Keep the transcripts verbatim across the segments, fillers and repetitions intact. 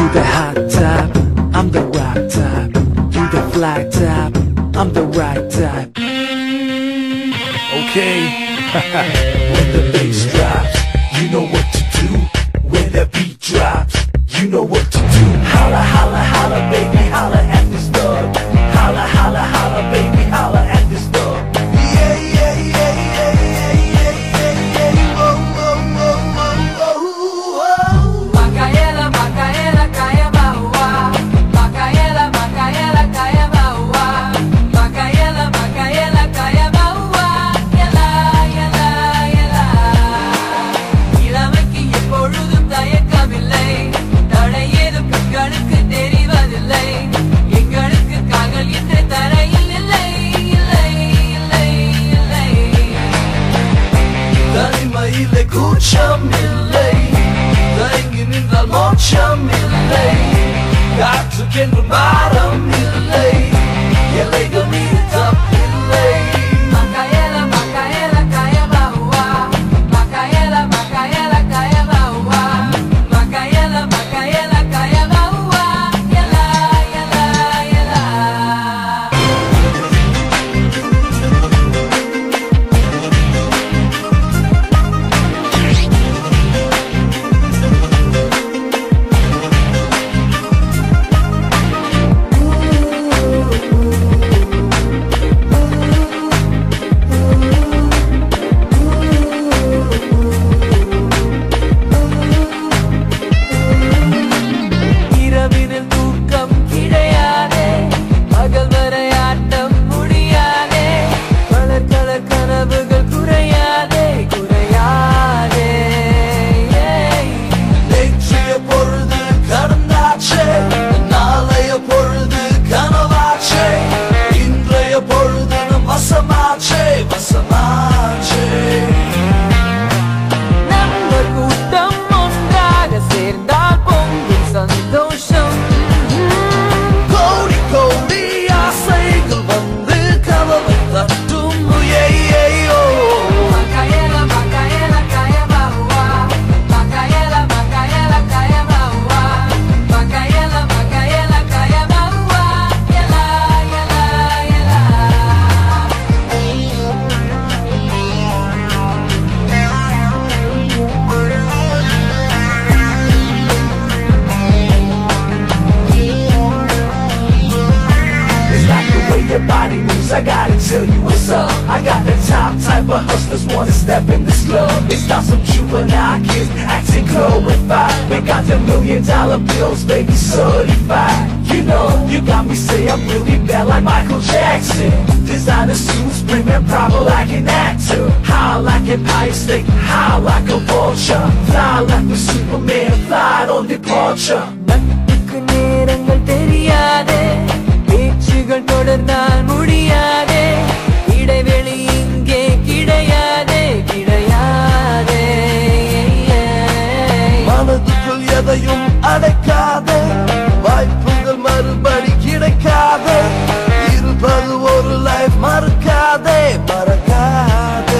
Do the hot type, I'm the rock type. Do the fly type, I'm the right type. Okay. When the bass drops, you know what to do. When the beat drops, you know what to do. Holla, holla, holla, baby, holla at this thug. Holla, holla, holla, baby, holla at this thug. Yeah, yeah, yeah, yeah, yeah, yeah, yeah, yeah. Whoa, whoa, whoa, whoa, whoa. Makaela, Makaela, kaya bawa. Makaela, Makaela, kaya bawa. Makaela, Makaela, kaya bawa. Yela, yela, yela. இளமைக்கு எப்பொழுதும் தயக்கமில்லை. தடை ஏதும் கண்களுக்கு தெரிவதில்லை. எங்களுக்கு கால்கள் என்ற தரையில் இல்லை, இல்லை, இல்லை, இல்லை. தனிமையிலே கூச்சமில்லை, தயங்கி நின்றால் மோட்சமில்லை. காற்றுக்கென்று பாரம் இல்லை, எல்லைகள் மீது தப்பில்லை. Makaela, Makaela, kaya bawa. Makaela, Makaela, kaya bawa. Makaela, Makaela, kaya bawa. Yela, yela, yela. இரவினில் தூக்கம் கிடையாதே, பகல் வரை ஆட்டம் முடியாதே. கலர் கலர் கனவுகள் குறையாதே, குறையாதே. நேற்றைய பொழுது கடந்தாச்சே, நாளைய பொழுது கனவாச்சே. இன்றைய பொழுது நம் வசமாச்சே, வசமாச்சே. நண்பர் கூட்டம் ஒன்றாக சேர்ந்தால் பொங்கும் சந்தோஷம். கோடி கோடி ஆசைகள் வந்து கதவை தட்டும். ஏய்யோ Makaela, Makaela, kaya bawa. Makaela, Makaela, kaya bawa. Makaela, Makaela, kaya bawa. Yela, yela, yela. it's like the way your body moves, I gotta tell you what's up. I got the top type of hustlers wanna step in this club. It's not some juvenile kids acting glorified. We got the million dollar bills, baby, certified. You know, you got me say I'm really bad like Michael Jackson. Designer suits, premium proper like an actor. High like an ice stick, high like a vulture. Fly like a Superman, fly on departure. நட்புக்கு நேரங்கள் தெரியாதே, பேச்சுகள் தொடர்ந்தால் முடியாதே. இடைவெளி இங்கே கிடையாதே, கிடையாதே. மனதுக்குள் எதையும் அடைக்காதே, வாய்ப்புகள் மறுபடி கிடைக்காதே. இருப்பது ஒரு லைஃப், மறக்காதே, மறக்காதே.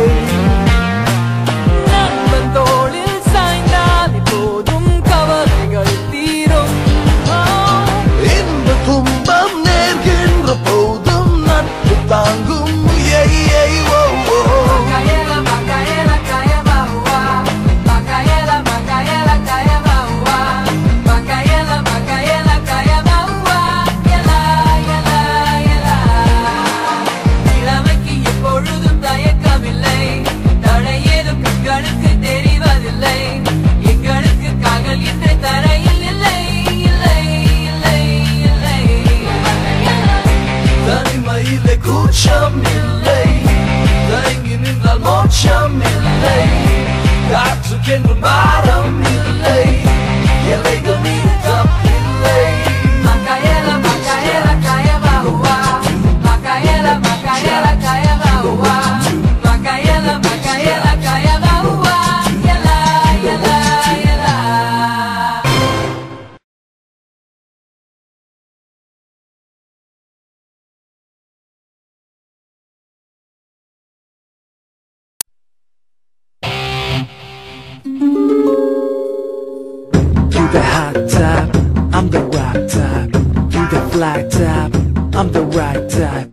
நண்பன் தோளில் சாய்ந்தால் போதும் கவலைகள் தீரும். இன்ப துன்பம் நேர்கின்ற போதும் நட்பு தாங்கும். ஏய்யோ Makaela, Makaela, kaya bawa. Makaela, Makaela, kaya bawa. Makaela, Makaela, kaya bawa. Yela, yela, yela. இளமைக்கு எப்பொழுதும் தயக்கமில்லை, தடை ஏதும் கண்களுக்கு தெரிவதில்லை. எங்களுக்கு கால்கள் என்ற தரையில் இல்லை, இல்லை, இல்லை, இல்லை. தனிமையிலே கூச்சமில்லை, தயங்கி நின்றால் மோட்சமில்லை. காற்றுக்கென்று பாரம் இல்லை, எல்லைகள் மீது தப்பில்லை. Makaela, Makaela, kaya bawa. Makaela, Makaela, kaya bawa. Makaela, Makaela, kaya bawa. Yela, yela, yela. Do the hot type, black type, I'm the right type.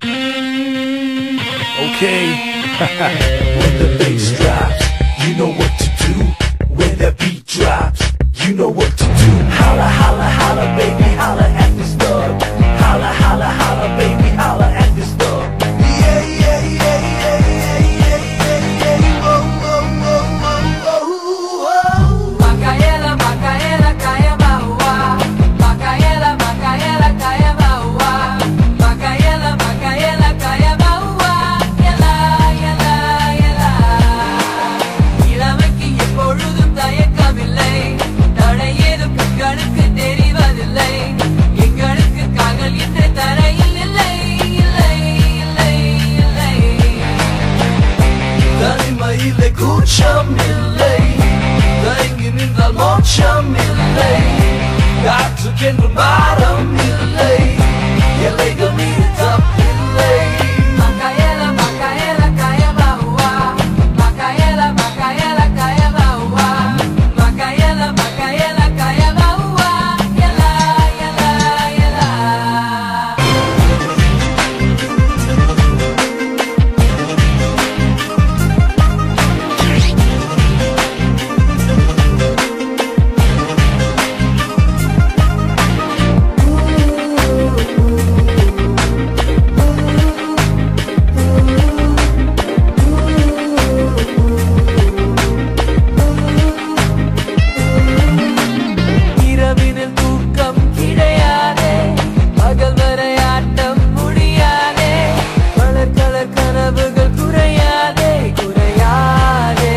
Okay. When the bass drops, you know what to do. When the beat drops, you know what to do. Holla, holla, holla, baby, holla at this thug. Holla, holla, holla, baby, holla at this thug. Yeah, yeah, yeah, yeah, yeah, yeah, yeah, yeah. Oh, oh, oh, oh, oh, oh. Macaela, Macaela, kaya bahua. Macaela, Macaela, kaya bahua. Macaela, Macaela, kaya bahua. Yela, yela, yela. இளமைக்கு எப்பொழுதும் தயக்கமில்லை. தடை ஏதும் கண்களுக்கு தெரிவதில்லை. எங்களுக்கு கால்கள் என்ற தரையில் இல்லை, இல்லை, இல்லை, இல்லை. தனிமையிலே கூச்சமில்லை, தயங்கி நின்றால் மோட்சமில்லை. காற்றுக்கென்று பாரம் இல்லை, எல்லைகள் மீது தப்பில்லை. Macaela, Macaela, kaya bahua. Macaela, Macaela, kaya bahua. Macaela, Macaela, kaya bahua. Yela, yela, yela. இரவினில் தூக்கம் கிடையாதே, பகல் வரை ஆட்டம் முடியாதே. கலர் கலர் கனவுகள் குறையாதே, குறையாதே.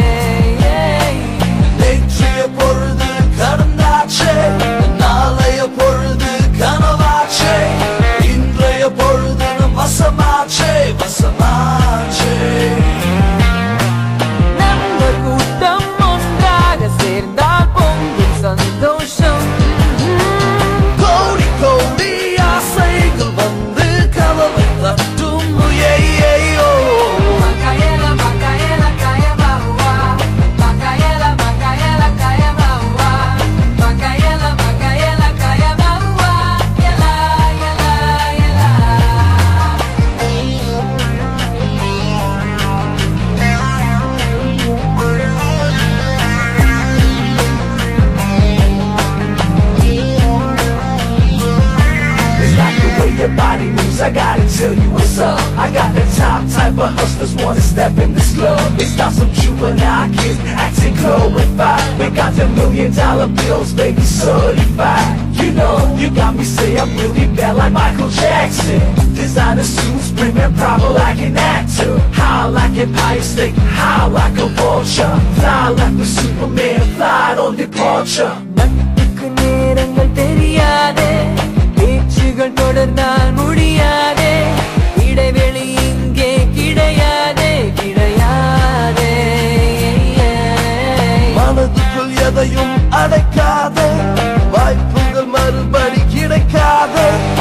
நேற்றைய பொழுது கடந்தாச்சே, நாளைய பொழுது கனவாச்சே. இன்றைய பொழுது நம் வசமாச்சே, வசமாச்சே. நண்பர் கூட்டம் ஒன்றாக சேர்ந்தால் பொங்கும் சந்தோஷம். கோடி கோடி ஆசைகள் வந்து கதவை தட்டும். Yeah, yeah, oh. Macaela, Macaela, kaya bahua. Macaela, Macaela, kaya bahua. Macaela, Macaela, kaya bahua. Yela, yela, yela. It's like the way your body moves, I gotta tell you what's up. I got the top type of hustlers wanna step in this club. It's not some juvenile kids acting glorified. We got the million dollar bills, baby, certified. You know, you got me say I'm really bad like Michael Jackson. Designer suits, premium proper like an actor. High like a pipe stick, high like a vulture. Fly like a Superman, fly on departure. நட்புக்கு நேரங்கள் தெரியாதே, பேச்சுகள் தொடர்ந்தால் முடியாதே. இடைவெளி இங்கே கிடையாதே, கிடையாதே. மனதுக்குள் எதையும் அடைக்காத, வாய்ப்புகள் மறுபடி கிடைக்காத.